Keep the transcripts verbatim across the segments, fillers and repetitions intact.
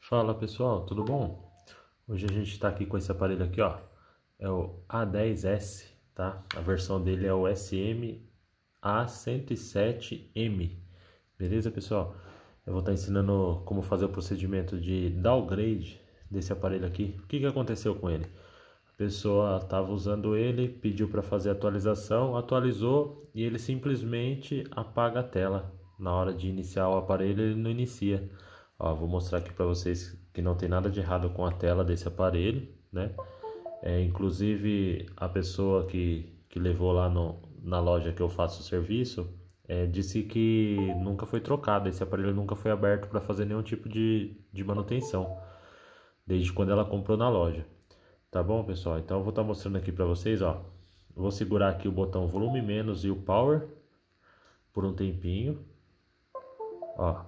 Fala pessoal, tudo bom? Hoje a gente está aqui com esse aparelho aqui, ó, é o A dez S, tá? A versão dele é o S M A cento e sete M, beleza pessoal? Eu vou estar ensinando como fazer o procedimento de downgrade desse aparelho aqui. O que que aconteceu com ele? A pessoa estava usando ele, pediu para fazer atualização, atualizou e ele simplesmente apaga a tela. Na hora de iniciar o aparelho ele não inicia. Ó, vou mostrar aqui para vocês que não tem nada de errado com a tela desse aparelho, né? É, inclusive a pessoa que, que levou lá no, na loja que eu faço o serviço é, disse que nunca foi trocado, esse aparelho nunca foi aberto para fazer nenhum tipo de, de manutenção, desde quando ela comprou na loja. Tá bom, pessoal? Então eu vou estar mostrando aqui para vocês, ó. Eu vou segurar aqui o botão volume menos e o power por um tempinho, ó.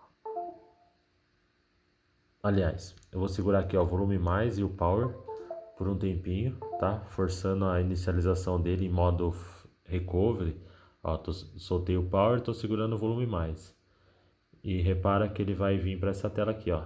Aliás, eu vou segurar aqui, ó, o volume mais e o power por um tempinho, tá? Forçando a inicialização dele em modo recovery. Ó, tô, soltei o power, tô segurando o volume mais. E repara que ele vai vir para essa tela aqui, ó.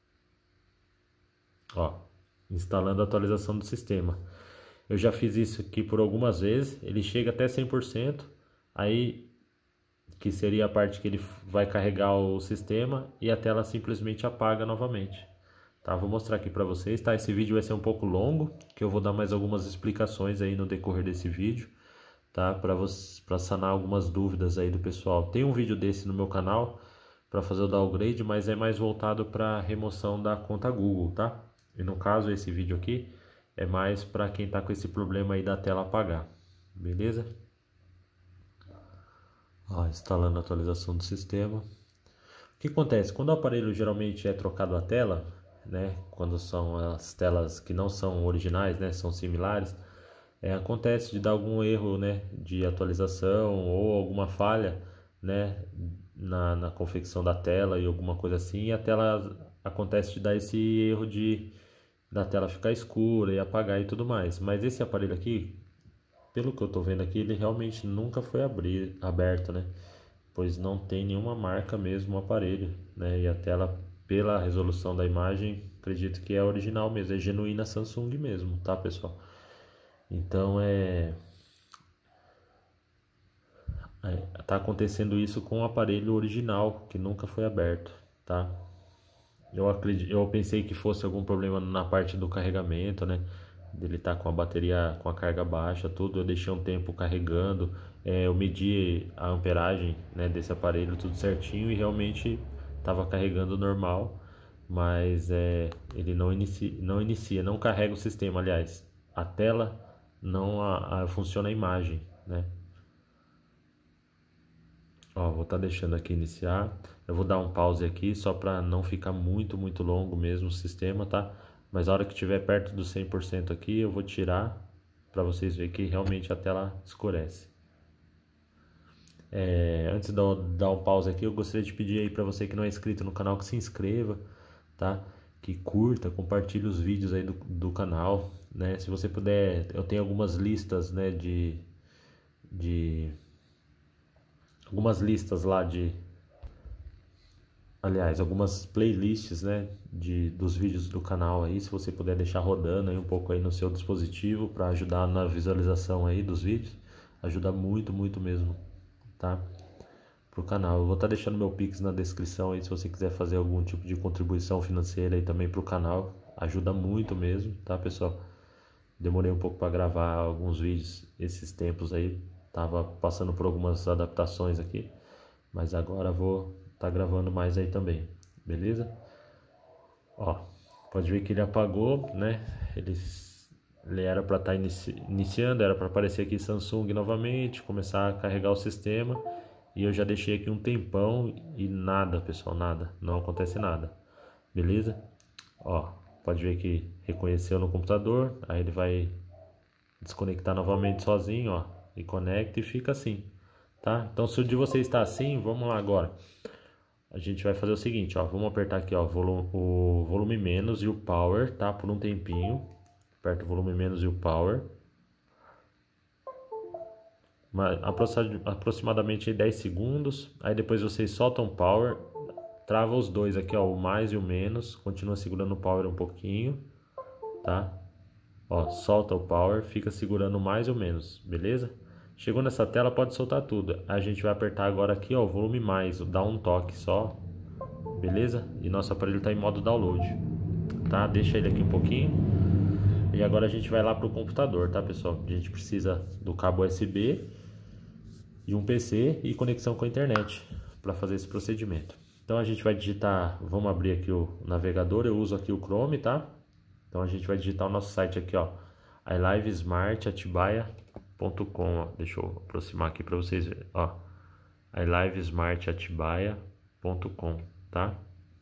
Ó, instalando a atualização do sistema. Eu já fiz isso aqui por algumas vezes, ele chega até cem por cento, aí que seria a parte que ele vai carregar o sistema e a tela simplesmente apaga novamente. Tá, vou mostrar aqui para vocês, tá? Esse vídeo vai ser um pouco longo, que eu vou dar mais algumas explicações aí no decorrer desse vídeo, tá? Para para sanar algumas dúvidas aí do pessoal. Tem um vídeo desse no meu canal para fazer o downgrade, mas é mais voltado para remoção da conta Google, tá? E no caso esse vídeo aqui é mais para quem tá com esse problema aí da tela apagar, beleza? Ó, instalando a atualização do sistema. O que acontece? Quando o aparelho geralmente é trocado a tela, né, quando são as telas que não são originais, né, são similares, é, acontece de dar algum erro, né, de atualização ou alguma falha, né, na, na confecção da tela e alguma coisa assim, e a tela acontece de dar esse erro de da tela ficar escura e apagar e tudo mais. Mas esse aparelho aqui, pelo que eu tô vendo aqui, ele realmente nunca foi abrir, aberto, né? Pois não tem nenhuma marca mesmo no aparelho, né? E a tela, pela resolução da imagem, acredito que é original mesmo, é genuína Samsung mesmo, tá, pessoal? Então é, é tá acontecendo isso com o aparelho original que nunca foi aberto, tá? Eu acredito, eu pensei que fosse algum problema na parte do carregamento, né? Dele tá com a bateria com a carga baixa, tudo. Eu deixei um tempo carregando, é, eu medi a amperagem, né, desse aparelho tudo certinho e realmente estava carregando normal, mas é, ele não inicia, não inicia, não carrega o sistema, aliás, a tela não a, a, funciona a imagem, né? Ó, vou estar tá deixando aqui iniciar. Eu vou dar um pause aqui só para não ficar muito, muito longo mesmo o sistema, tá? Mas a hora que estiver perto do cem por cento aqui, eu vou tirar para vocês verem que realmente a tela escurece. É, antes de eu dar um pause aqui, eu gostaria de pedir aí para você que não é inscrito no canal que se inscreva, tá? Que curta, compartilhe os vídeos aí do, do canal, né? Se você puder, eu tenho algumas listas, né, de, de algumas listas lá de, aliás, algumas playlists, né, de, dos vídeos do canal aí, se você puder deixar rodando aí um pouco aí no seu dispositivo para ajudar na visualização aí dos vídeos, ajuda muito, muito mesmo, tá? Pro canal. Eu vou estar tá deixando meu Pix na descrição aí se você quiser fazer algum tipo de contribuição financeira aí também pro canal, ajuda muito mesmo, tá, pessoal? Demorei um pouco para gravar alguns vídeos esses tempos aí, tava passando por algumas adaptações aqui, mas agora vou tá gravando mais aí também, beleza? Ó, pode ver que ele apagou, né? Ele, ele era para estar tá inici, iniciando, era para aparecer aqui Samsung novamente, começar a carregar o sistema. E eu já deixei aqui um tempão e nada, pessoal, nada, não acontece nada, beleza? Ó, pode ver que reconheceu no computador, aí ele vai desconectar novamente sozinho, ó, e conecta e fica assim, tá? Então se o de você está assim, vamos lá agora. A gente vai fazer o seguinte, ó, vamos apertar aqui, ó, volume, o volume menos e o power, tá? Por um tempinho, aperta o volume menos e o power. Uma, aproximadamente dez segundos, aí depois vocês soltam o power, trava os dois aqui, ó, o mais e o menos, continua segurando o power um pouquinho, tá? Ó, solta o power, fica segurando o mais e o menos, beleza? Chegou nessa tela, pode soltar tudo. A gente vai apertar agora aqui, ó, o volume mais, dá um toque só, beleza? E nosso aparelho está em modo download, tá? Deixa ele aqui um pouquinho. E agora a gente vai lá para o computador, tá, pessoal? A gente precisa do cabo U S B, de um P C e conexão com a internet para fazer esse procedimento. Então a gente vai digitar, vamos abrir aqui o navegador, eu uso aqui o Chrome, tá? Então a gente vai digitar o nosso site aqui, ó, i live smart atibaia ponto com, ó. Deixa eu aproximar aqui para vocês verem, ó, i live smart atibaia ponto com, tá?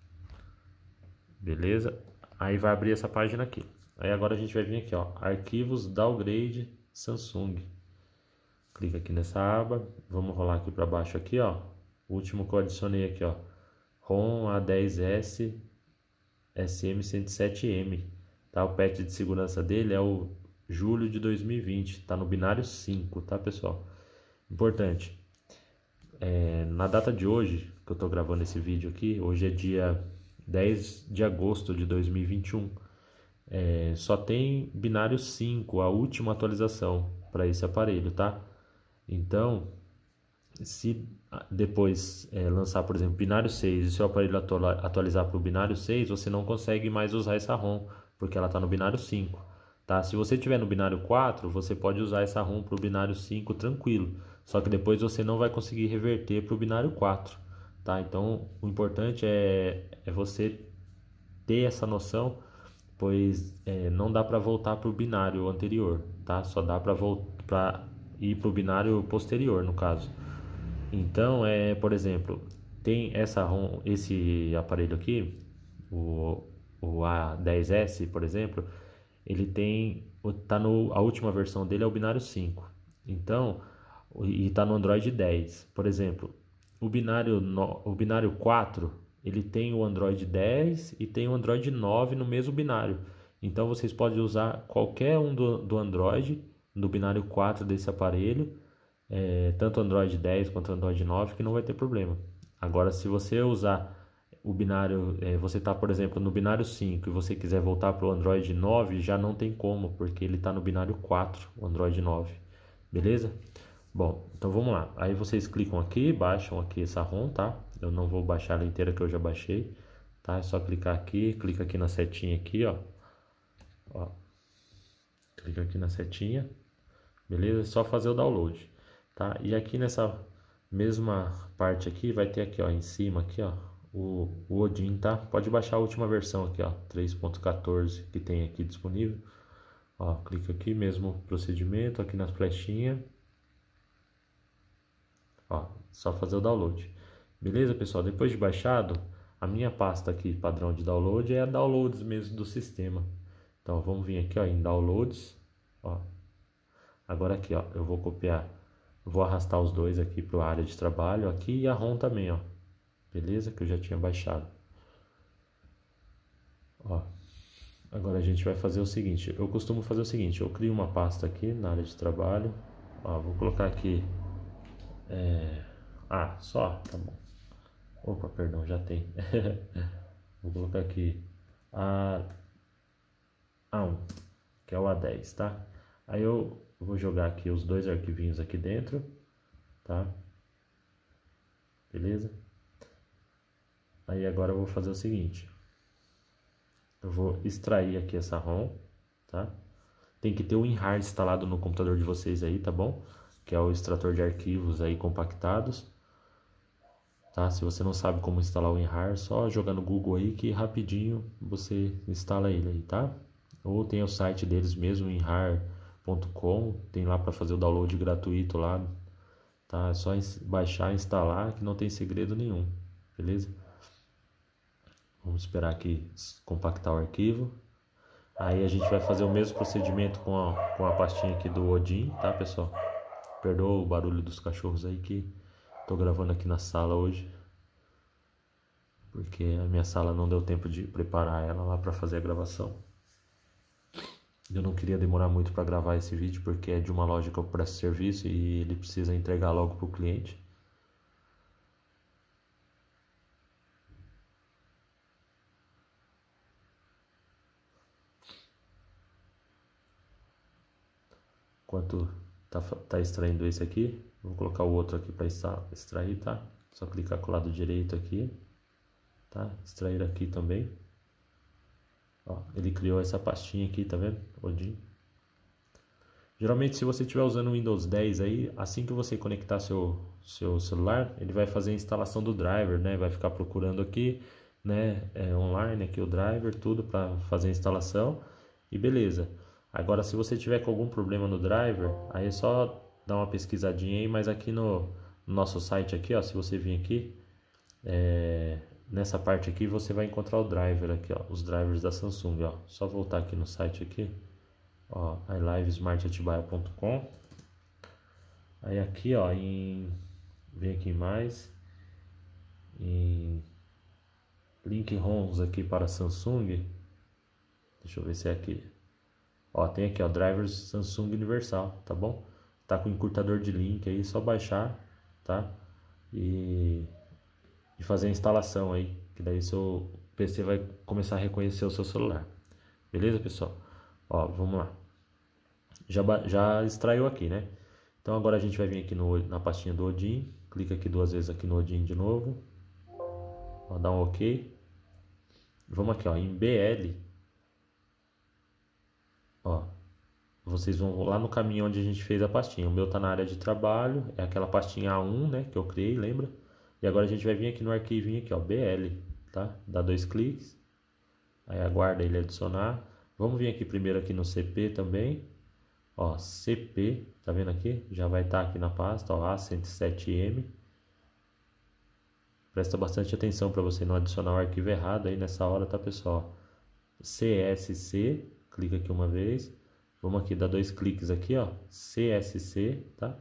Beleza? Aí vai abrir essa página aqui. Aí agora a gente vai vir aqui, ó, arquivos downgrade Samsung. Clica aqui nessa aba, vamos rolar aqui para baixo aqui, ó. O último que eu adicionei aqui, ó, ROM A dez S S M cento e sete M, tá? O patch de segurança dele é o julho de dois mil e vinte, tá no binário cinco, tá, pessoal? Importante, é, na data de hoje, que eu tô gravando esse vídeo aqui, hoje é dia dez de agosto de dois mil e vinte e um, é, só tem binário cinco, a última atualização para esse aparelho, tá? Então, se depois é, lançar, por exemplo, binário seis e seu aparelho atualizar para o binário seis, você não consegue mais usar essa ROM, porque ela está no binário cinco, tá? Se você tiver no binário quatro, você pode usar essa ROM para o binário cinco tranquilo, só que depois você não vai conseguir reverter para o binário quatro, tá? Então, o importante é, é você ter essa noção, pois é, não dá para voltar para o binário anterior, tá? Só dá para voltar ir para o binário posterior, no caso. Então, é, por exemplo, tem essa ROM, esse aparelho aqui, o, o A dez S, por exemplo, ele tem, tá no, a última versão dele é o binário cinco. Então, e está no Android dez. Por exemplo, o binário, no, o binário quatro, ele tem o Android dez e tem o Android nove no mesmo binário. Então, vocês podem usar qualquer um do, do Android, do binário quatro desse aparelho, é, tanto Android dez quanto Android nove, que não vai ter problema. Agora, se você usar o binário, é, você está, por exemplo, no binário cinco e você quiser voltar para o Android nove, já não tem como, porque ele está no binário quatro, o Android nove, beleza? Bom, então vamos lá. Aí vocês clicam aqui, baixam aqui essa ROM, tá? Eu não vou baixar ela inteira, que eu já baixei, tá? É só clicar aqui, clica aqui na setinha aqui, ó. Ó. Clica aqui na setinha, beleza? É só fazer o download, tá? E aqui nessa mesma parte aqui, vai ter aqui, ó, em cima aqui, ó, o, o Odin, tá? Pode baixar a última versão aqui, ó, três ponto quatorze, que tem aqui disponível. Ó, clica aqui, mesmo procedimento, aqui nas flechinhas. Ó, só fazer o download. Beleza, pessoal? Depois de baixado, a minha pasta aqui, padrão de download, é a downloads mesmo do sistema. Então, vamos vir aqui, ó, em downloads, ó. Agora aqui, ó, eu vou copiar, vou arrastar os dois aqui para a área de trabalho, aqui, e a ROM também, ó. Beleza? Que eu já tinha baixado. Ó. Agora a gente vai fazer o seguinte, eu costumo fazer o seguinte, eu crio uma pasta aqui na área de trabalho, ó, vou colocar aqui, é... ah, só, tá bom. Opa, perdão, já tem. Vou colocar aqui a A um, que é o A dez, tá? Aí eu vou jogar aqui os dois arquivinhos aqui dentro, tá? Beleza? Aí agora eu vou fazer o seguinte, eu vou extrair aqui essa ROM, tá? Tem que ter o WinRAR instalado no computador de vocês aí, tá bom? Que é o extrator de arquivos aí compactados, tá? Se você não sabe como instalar o WinRAR, só jogar no Google aí que rapidinho você instala ele aí, tá? Ou tem o site deles mesmo, winrar ponto com, tem lá para fazer o download gratuito lá, tá? É só baixar e instalar, que não tem segredo nenhum, beleza? Vamos esperar aqui compactar o arquivo. Aí a gente vai fazer o mesmo procedimento com a, com a pastinha aqui do Odin, tá, pessoal? Perdoa o barulho dos cachorros aí, que tô gravando aqui na sala hoje, porque a minha sala não deu tempo de preparar ela lá para fazer a gravação. Eu não queria demorar muito para gravar esse vídeo, porque é de uma loja que eu presto serviço e ele precisa entregar logo para o cliente. enquanto tá, tá extraindo esse aqui. Vou colocar o outro aqui para extrair, tá? Só clicar com o lado direito aqui, tá? Extrair aqui também. Ó, ele criou essa pastinha aqui, tá vendo? Odin. Geralmente, se você estiver usando o Windows dez aí, assim que você conectar seu, seu celular, ele vai fazer a instalação do driver, né? Vai ficar procurando aqui, né? É, online aqui o driver, tudo para fazer a instalação e beleza. Agora, se você tiver com algum problema no driver, aí é só dar uma pesquisadinha aí, mas aqui no, no nosso site aqui, ó, se você vir aqui, é, nessa parte aqui você vai encontrar o driver aqui, ó, os drivers da Samsung, ó. Só voltar aqui no site aqui. Ó, iLive Smart Atibaia ponto com. Aí aqui, ó, em vem aqui em mais em link ROMs aqui para Samsung. Deixa eu ver se é aqui. Ó, tem aqui, ó, drivers Samsung Universal, tá bom? Tá com encurtador de link aí, só baixar, tá? E, e fazer a instalação aí, que daí seu P C vai começar a reconhecer o seu celular. Beleza, pessoal? Ó, vamos lá. Já, já extraiu aqui, né? Então agora a gente vai vir aqui no, na pastinha do Odin. Clica aqui duas vezes aqui no Odin de novo. Ó, dá um OK. Vamos aqui, ó, em B L. Ó, vocês vão lá no caminho onde a gente fez a pastinha. O meu tá na área de trabalho. É aquela pastinha A um, né? Que eu criei, lembra? E agora a gente vai vir aqui no arquivinho aqui, ó, B L, tá? Dá dois cliques. Aí aguarda ele adicionar. Vamos vir aqui primeiro aqui no C P também. Ó, C P, tá vendo aqui? Já vai estar aqui na pasta, ó, A cento e sete M. Presta bastante atenção para você não adicionar o arquivo errado aí nessa hora, tá, pessoal? C S C, clica aqui uma vez. Vamos aqui dar dois cliques aqui, ó, C S C, tá?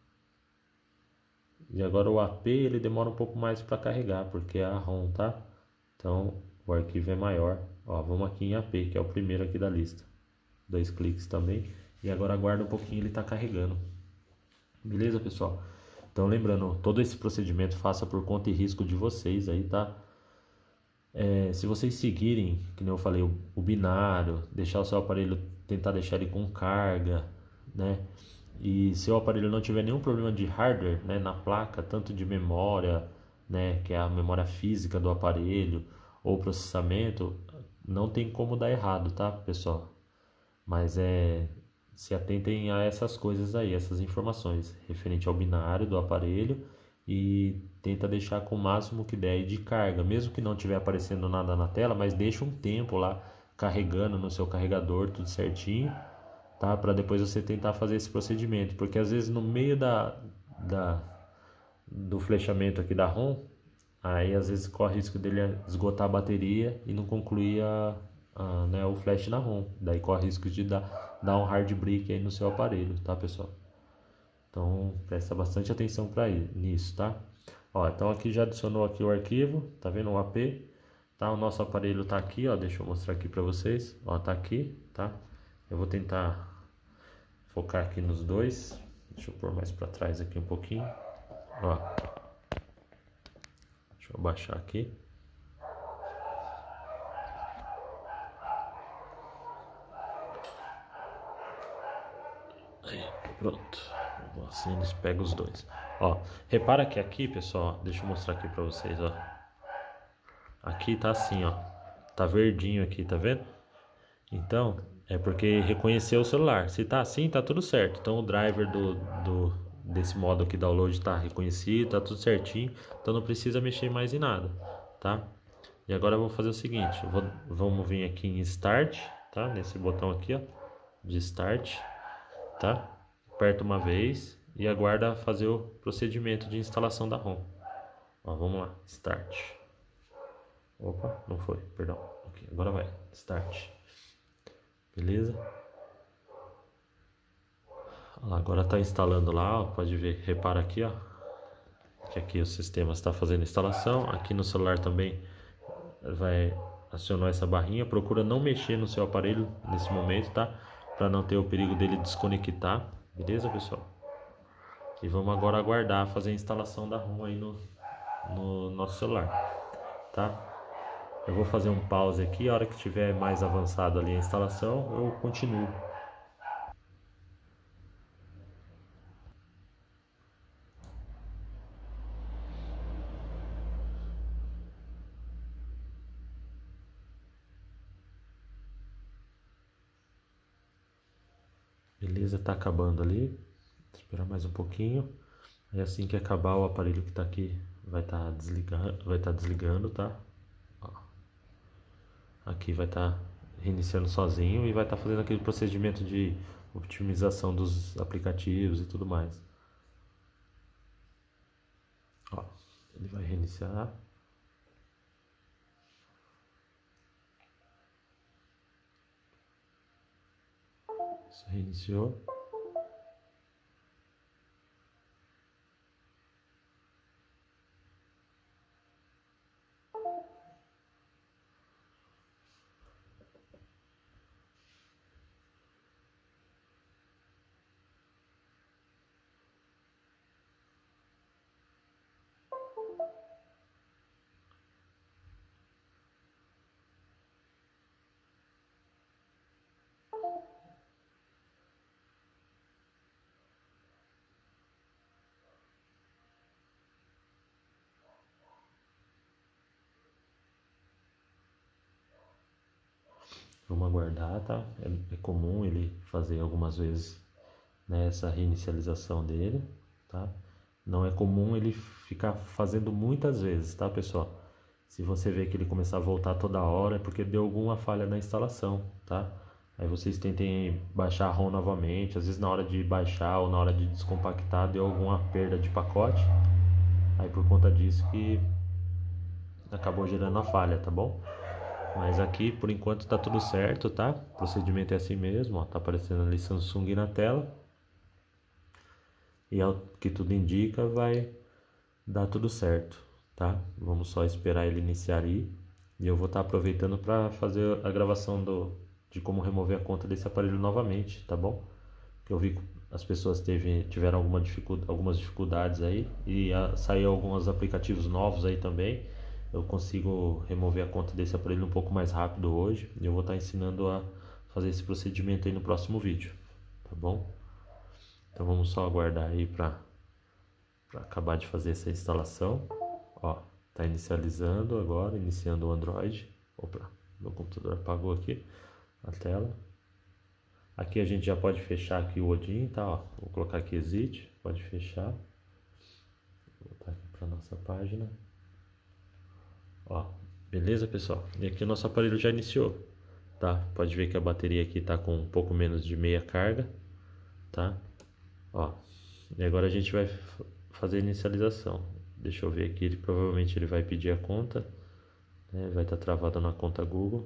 E agora o A P ele demora um pouco mais para carregar, porque é a ROM, tá? Então o arquivo é maior. Ó, vamos aqui em A P, que é o primeiro aqui da lista. Dois cliques também. E agora aguarda um pouquinho, ele está carregando. Beleza, pessoal? Então lembrando, todo esse procedimento faça por conta e risco de vocês aí, tá? É, se vocês seguirem, que nem eu falei, o, o binário, deixar o seu aparelho, tentar deixar ele com carga, né? E se o aparelho não tiver nenhum problema de hardware, né, na placa, tanto de memória, né, que é a memória física do aparelho, ou processamento, não tem como dar errado, tá, pessoal? Mas é... se atentem a essas coisas aí, essas informações referente ao binário do aparelho e tenta deixar com o máximo que der de carga, mesmo que não estiver aparecendo nada na tela, mas deixa um tempo lá carregando no seu carregador, tudo certinho, tá? Para depois você tentar fazer esse procedimento, porque às vezes no meio da, da do flechamento aqui da ROM, aí às vezes corre o risco dele esgotar a bateria e não concluir a, a, né, o flash na ROM, daí corre o risco de dar dar um hard break aí no seu aparelho, tá, pessoal? Então presta bastante atenção para nisso, tá? Ó, então aqui já adicionou aqui o arquivo, tá vendo o A P, tá? O nosso aparelho tá aqui, ó, deixa eu mostrar aqui para vocês, ó, tá aqui, tá? Eu vou tentar focar aqui nos dois, deixa eu pôr mais para trás aqui um pouquinho, ó. Deixa eu baixar aqui. Aí, pronto. Assim eles pegam os dois. Ó, repara que aqui, pessoal, deixa eu mostrar aqui pra vocês, ó. Aqui tá assim, ó. Tá verdinho aqui, tá vendo? Então, é porque reconheceu o celular. Se tá assim, tá tudo certo. Então o driver do, do, desse modo aqui, download, tá reconhecido, tá tudo certinho. Então não precisa mexer mais em nada, tá? E agora eu vou fazer o seguinte. Eu vou, vamos vir aqui em Start, tá? Nesse botão aqui, ó, de Start, tá? Aperta uma vez e aguarda fazer o procedimento de instalação da ROM. Ó, vamos lá, Start. Opa, não foi, perdão. Okay, agora vai, Start. Beleza? Lá, agora está instalando lá, ó, pode ver, repara aqui, ó, que aqui o sistema está fazendo instalação. Aqui no celular também vai acionar essa barrinha. Procura não mexer no seu aparelho nesse momento, tá? Para não ter o perigo dele desconectar. Beleza, pessoal? E vamos agora aguardar fazer a instalação da ROM aí no, no nosso celular, tá? Eu vou fazer um pause aqui, a hora que estiver mais avançado ali a instalação, eu continuo. Beleza, tá acabando ali. Vou esperar mais um pouquinho. Aí assim que acabar, o aparelho que tá aqui vai estar tá desligando, vai estar tá desligando, tá? Ó. Aqui vai estar tá reiniciando sozinho e vai estar tá fazendo aquele procedimento de otimização dos aplicativos e tudo mais. Ó, ele vai reiniciar. Isso, reiniciou. Vamos aguardar, tá? É, é comum ele fazer algumas vezes, né, essa reinicialização dele, tá? Não é comum ele ficar fazendo muitas vezes, tá, pessoal? Se você vê que ele começar a voltar toda hora, é porque deu alguma falha na instalação, tá? Aí vocês tentem baixar a ROM novamente, às vezes na hora de baixar ou na hora de descompactar deu alguma perda de pacote, aí por conta disso que acabou gerando a falha, tá bom? Mas aqui por enquanto tá tudo certo, tá? O procedimento é assim mesmo, ó, tá aparecendo ali Samsung na tela. E ao que tudo indica vai dar tudo certo, tá? Vamos só esperar ele iniciar aí. E eu vou estar aproveitando para fazer a gravação do, de como remover a conta desse aparelho novamente, tá bom? Que eu vi que as pessoas teve, tiveram alguma dificuldade, algumas dificuldades aí e a, saiu alguns aplicativos novos aí também. Eu consigo remover a conta desse aparelho um pouco mais rápido hoje e eu vou estar ensinando a fazer esse procedimento aí no próximo vídeo, tá bom? Então vamos só aguardar aí para acabar de fazer essa instalação. Ó, tá inicializando agora, iniciando o Android. Opa, meu computador apagou aqui a tela. Aqui a gente já pode fechar aqui o Odin, tá? Ó, vou colocar aqui Exit, pode fechar. Vou botar aqui para nossa página. Ó, beleza, pessoal? E aqui o nosso aparelho já iniciou, tá? Pode ver que a bateria aqui tá com um pouco menos de meia carga, tá? Ó, e agora a gente vai fazer a inicialização. Deixa eu ver aqui, ele provavelmente ele vai pedir a conta, né? Vai estar travado na conta Google.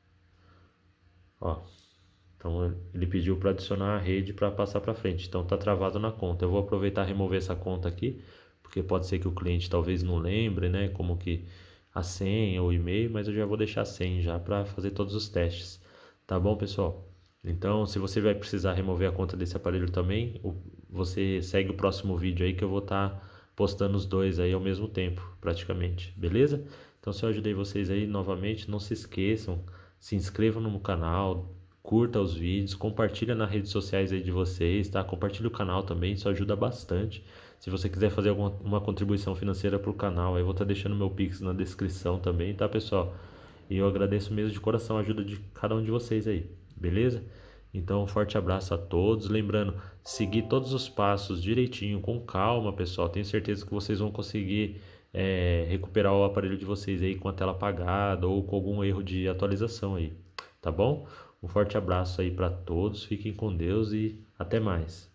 Ó, então ele pediu para adicionar a rede para passar para frente, então tá travado na conta. Eu vou aproveitar e remover essa conta aqui, porque pode ser que o cliente talvez não lembre, né, como que a senha ou o e-mail, mas eu já vou deixar a senha já para fazer todos os testes, tá bom, pessoal? Então, se você vai precisar remover a conta desse aparelho também, você segue o próximo vídeo aí que eu vou estar tá postando os dois aí ao mesmo tempo, praticamente, beleza? Então, se eu ajudei vocês aí novamente, não se esqueçam, se inscrevam no canal, curta os vídeos, compartilha nas redes sociais aí de vocês, tá? Compartilha o canal também, isso ajuda bastante. Se você quiser fazer alguma uma contribuição financeira para o canal, aí eu vou estar tá deixando meu Pix na descrição também, tá, pessoal? E eu agradeço mesmo de coração a ajuda de cada um de vocês aí, beleza? Então, um forte abraço a todos. Lembrando, seguir todos os passos direitinho, com calma, pessoal. Tenho certeza que vocês vão conseguir é, recuperar o aparelho de vocês aí com a tela apagada ou com algum erro de atualização aí, tá bom? Um forte abraço aí para todos. Fiquem com Deus e até mais.